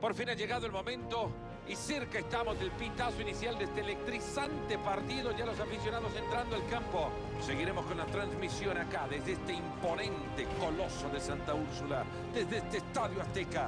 Por fin ha llegado el momento y cerca estamos del pitazo inicial de este electrizante partido. Ya los aficionados entrando al campo. Seguiremos con la transmisión acá, desde este imponente coloso de Santa Úrsula, desde este Estadio Azteca.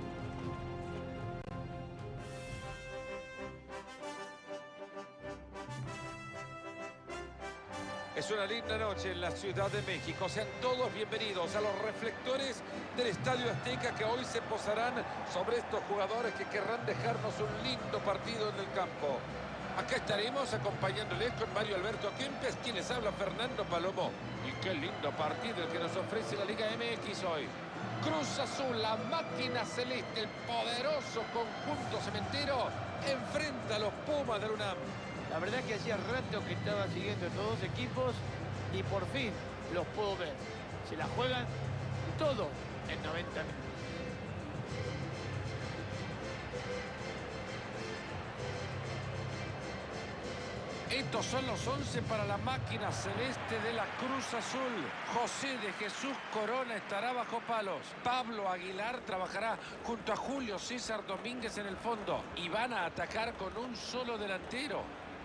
Es una linda noche en la Ciudad de México. Sean todos bienvenidos a los reflectores del Estadio Azteca que hoy se posarán sobre estos jugadores que querrán dejarnos un lindo partido en el campo. Acá estaremos acompañándoles con Mario Alberto Kempes, quien les habla Fernando Palomo. Y qué lindo partido el que nos ofrece la Liga MX hoy. Cruz Azul, la máquina celeste, el poderoso conjunto cementero, enfrenta a los Pumas del UNAM. La verdad que hacía rato que estaba siguiendo estos dos equipos y por fin los puedo ver. Se la juegan todo en 90 minutos. Estos son los 11 para la máquina celeste de la Cruz Azul. José de Jesús Corona estará bajo palos. Pablo Aguilar trabajará junto a Julio César Domínguez en el fondo. Y van a atacar con un solo delantero.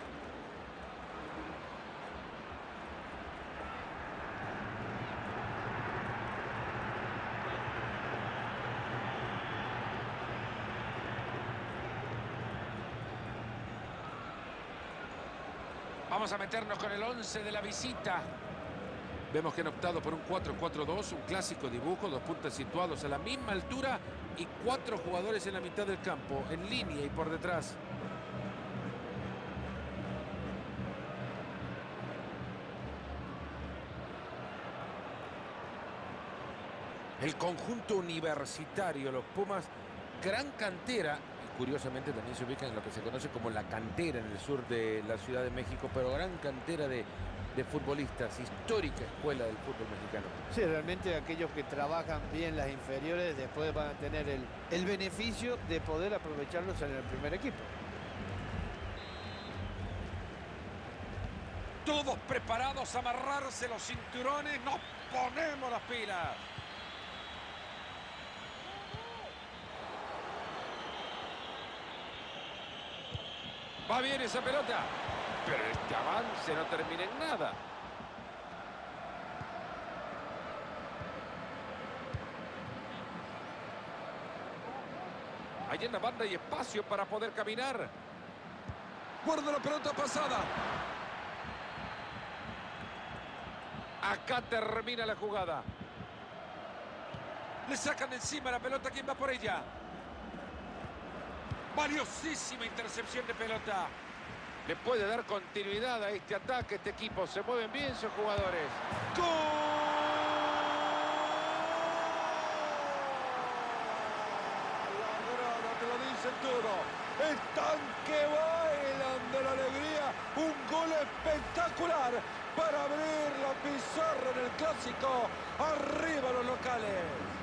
Vamos a meternos con el 11 de la visita. Vemos que han optado por un 4-4-2, un clásico dibujo, dos puntas situados a la misma altura y 4 jugadores en la mitad del campo, en línea y por detrás. El conjunto universitario, los Pumas, gran cantera. Curiosamente también se ubican en lo que se conoce como la cantera en el sur de la Ciudad de México, pero gran cantera de futbolistas, histórica escuela del fútbol mexicano. Sí, realmente aquellos que trabajan bien las inferiores después van a tener el beneficio de poder aprovecharlos en el primer equipo. Todos preparados a amarrarse los cinturones, nos ponemos las pilas. Va bien esa pelota, pero este avance no termina en nada. Allí en la banda hay espacio para poder caminar. Guarda la pelota pasada. Acá termina la jugada. Le sacan de encima la pelota. ¿Quién va por ella? Valiosísima intercepción de pelota. Le puede dar continuidad a este ataque, este equipo. Se mueven bien sus jugadores. ¡Gol! La grada te lo dice todo. Están que bailan de la alegría. Un gol espectacular para abrir la pizarra en el clásico. Arriba los locales.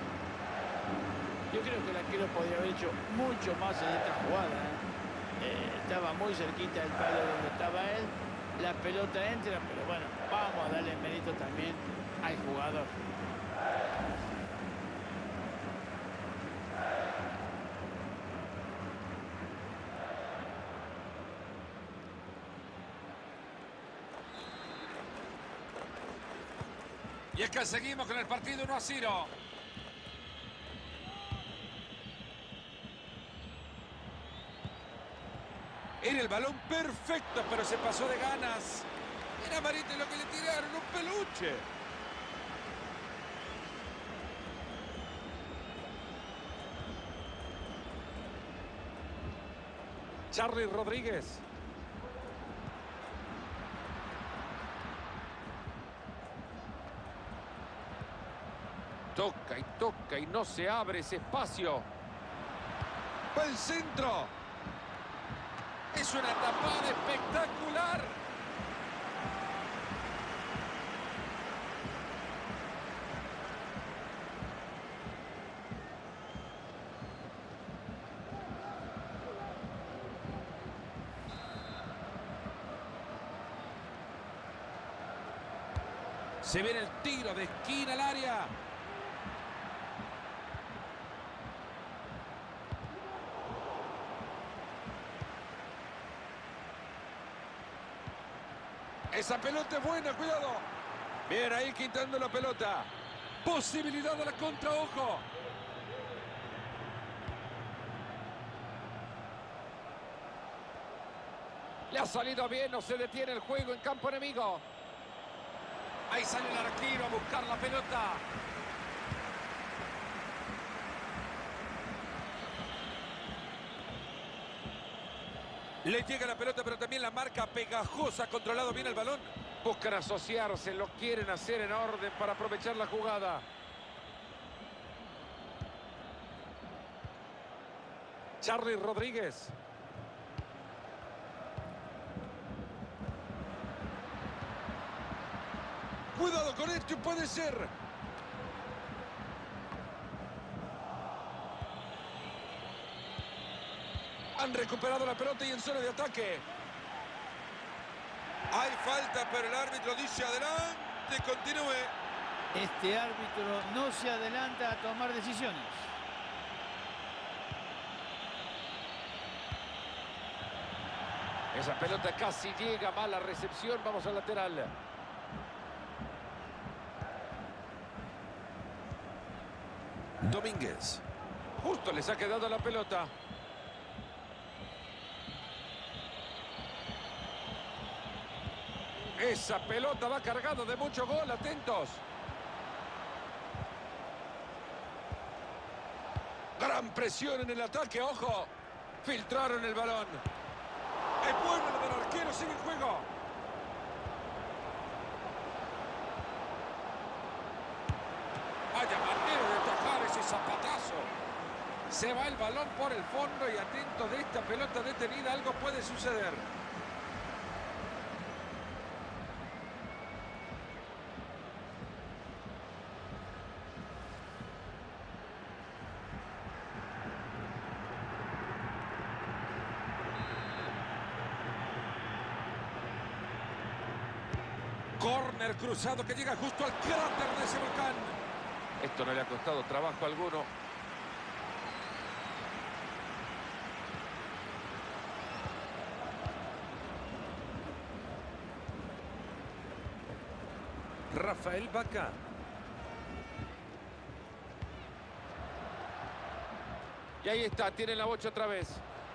Yo creo que el arquero podría haber hecho mucho más en esta jugada. Estaba muy cerquita del palo donde estaba él. La pelota entra, pero bueno, vamos a darle mérito también al jugador. Y es que seguimos con el partido 1-0. Era el balón perfecto, pero se pasó de ganas. Era Marite lo que le tiraron, un peluche. Charly Rodríguez. Toca y no se abre ese espacio. Va el centro. Es una tapada espectacular. Se viene el tiro de esquina al área. Esa pelota es buena, cuidado. Bien, ahí quitando la pelota. Posibilidad de la contra, ojo. Le ha salido bien, no se detiene el juego en campo enemigo. Ahí sale el arquero a buscar la pelota. Le llega la pelota, pero también la marca pegajosa, ha controlado bien el balón. Buscan asociarse, lo quieren hacer en orden para aprovechar la jugada. Charly Rodríguez. Cuidado con esto, puede ser. Han recuperado la pelota y en zona de ataque. Hay falta, pero el árbitro dice adelante, continúe. Este árbitro no se adelanta a tomar decisiones. Esa pelota casi llega, mala recepción, vamos al lateral. Domínguez. Justo les ha quedado la pelota. Esa pelota va cargada de mucho gol, atentos. Gran presión en el ataque, ojo. Filtraron el balón. Es bueno lo del arquero, sigue en juego. Vaya manera de atajar ese zapatazo. Se va el balón por el fondo y atento de esta pelota detenida, algo puede suceder. Córner cruzado que llega justo al cráter de ese volcán. Esto no le ha costado trabajo alguno. Rafael Vaca. Y ahí está, tiene la bocha otra vez.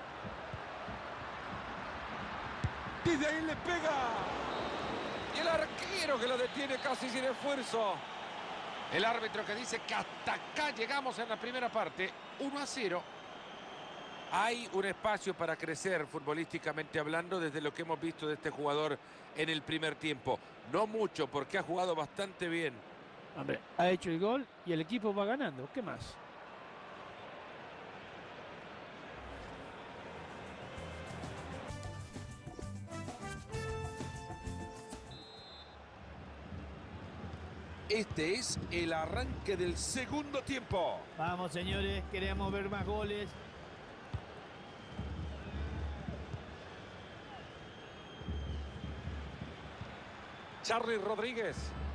Y de ahí le pega. Y el arquero que lo detiene casi sin esfuerzo. El árbitro que dice que hasta acá llegamos en la primera parte. 1-0. Hay un espacio para crecer futbolísticamente hablando desde lo que hemos visto de este jugador en el primer tiempo. No mucho porque ha jugado bastante bien. Hombre, ha hecho el gol y el equipo va ganando. ¿Qué más? Este es el arranque del segundo tiempo. Vamos, señores, queremos ver más goles. Charly Rodríguez.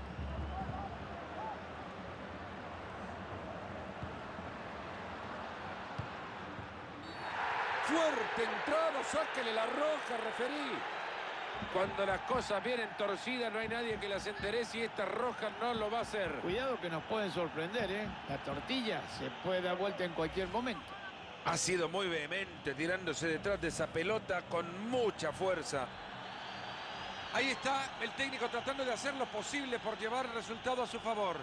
Fuerte entrada, sáquele la roja, referí. Cuando las cosas vienen torcidas no hay nadie que las enderece y esta roja no lo va a hacer. Cuidado que nos pueden sorprender, ¿eh? La tortilla se puede dar vuelta en cualquier momento. Ha sido muy vehemente tirándose detrás de esa pelota con mucha fuerza. Ahí está el técnico tratando de hacer lo posible por llevar el resultado a su favor.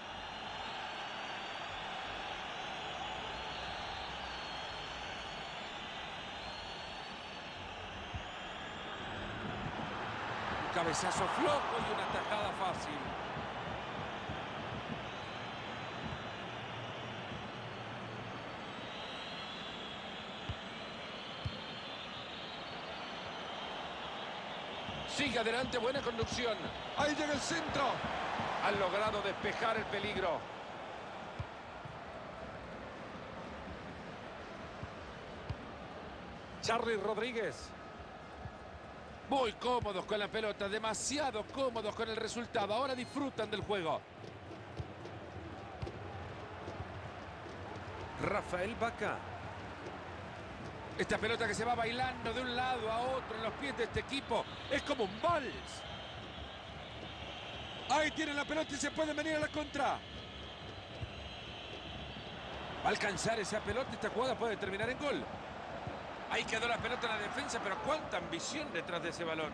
Un cabezazo flojo y una tajada fácil. Sigue adelante, buena conducción. Ahí llega el centro. Han logrado despejar el peligro. Charly Rodríguez. Muy cómodos con la pelota, demasiado cómodos con el resultado. Ahora disfrutan del juego. Rafael Vaca. Esta pelota que se va bailando de un lado a otro en los pies de este equipo es como un vals. Ahí tiene la pelota y se puede venir a la contra. Va a alcanzar esa pelota. Esta jugada puede terminar en gol. Ahí quedó la pelota en la defensa, pero cuánta ambición detrás de ese balón.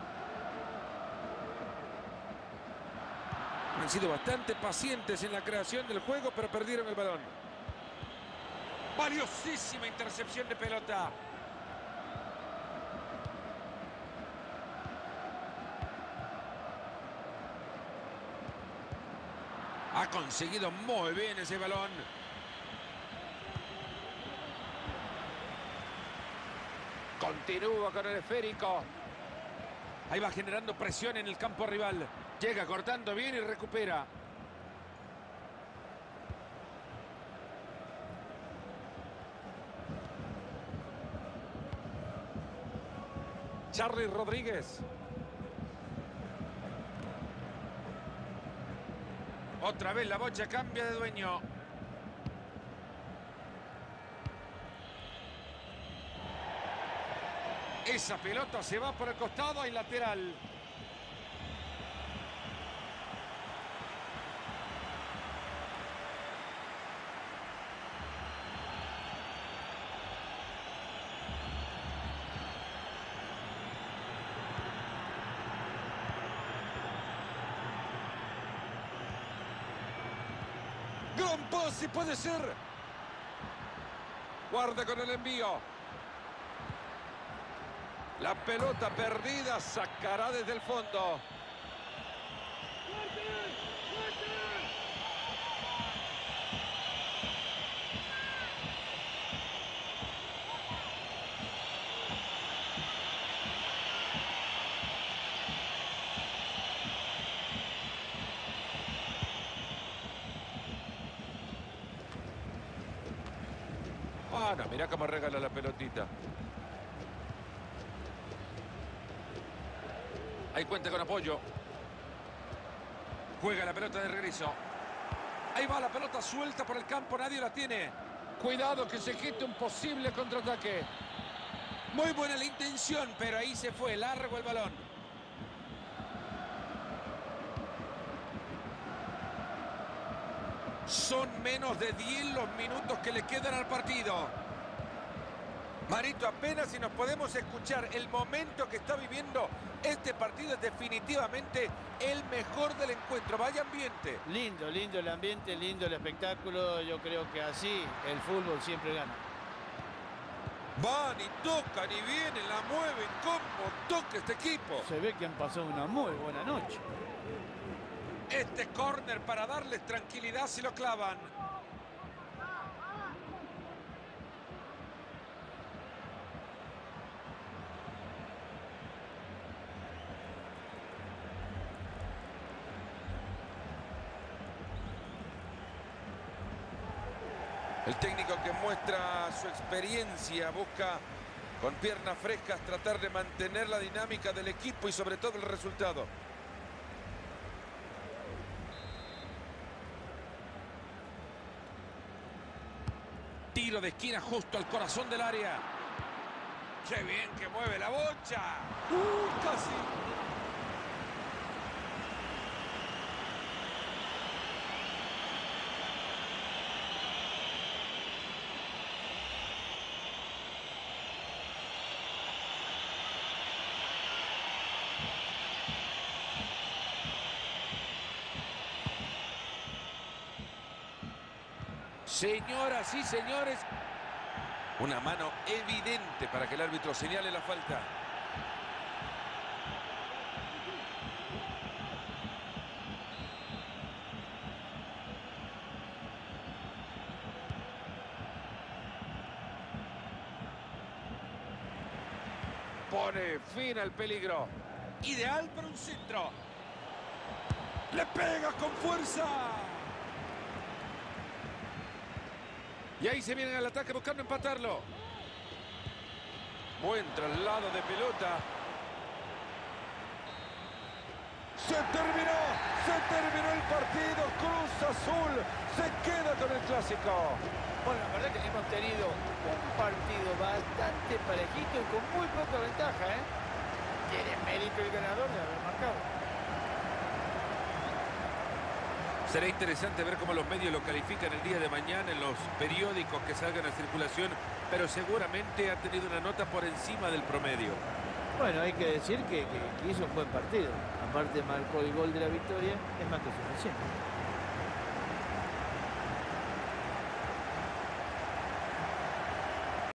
Han sido bastante pacientes en la creación del juego, pero perdieron el balón. Valiosísima intercepción de pelota. Ha conseguido muy bien ese balón. Continúa con el esférico. Ahí va generando presión en el campo rival. Llega cortando bien y recupera. Charly Rodríguez. Otra vez la bocha cambia de dueño. Esa pelota se va por el costado y lateral. Gran pase puede ser. Guarda con el envío. La pelota perdida sacará desde el fondo. Ah, no, mirá cómo regala la pelotita. Ahí cuenta con apoyo. Juega la pelota de regreso. Ahí va la pelota suelta por el campo, nadie la tiene. Cuidado que se quite un posible contraataque. Muy buena la intención, pero ahí se fue, largo el balón. Son menos de 10 los minutos que le quedan al partido. Marito, apenas si nos podemos escuchar. El momento que está viviendo este partido es definitivamente el mejor del encuentro. Vaya ambiente. Lindo, lindo el ambiente, lindo el espectáculo. Yo creo que así el fútbol siempre gana. Van y tocan y vienen, la mueven. ¿Cómo toca este equipo? Se ve que han pasado una muy buena noche. Este córner para darles tranquilidad si lo clavan. El técnico que muestra su experiencia busca con piernas frescas tratar de mantener la dinámica del equipo y sobre todo el resultado. Tiro de esquina justo al corazón del área. ¡Qué bien que mueve la bocha! ¡Casi! Señoras y señores, una mano evidente para que el árbitro señale la falta. Pone fin al peligro. Ideal para un centro. Le pega con fuerza. Y ahí se vienen al ataque buscando empatarlo. Buen traslado de pelota. Se terminó el partido. Cruz Azul se queda con el clásico. Bueno, la verdad que hemos tenido un partido bastante parejito y con muy poca ventaja, ¿eh? Tiene mérito el ganador de haber marcado. Será interesante ver cómo los medios lo califican el día de mañana en los periódicos que salgan a circulación, pero seguramente ha tenido una nota por encima del promedio. Bueno, hay que decir que hizo un buen partido. Aparte marcó el gol de la victoria, es más que suficiente.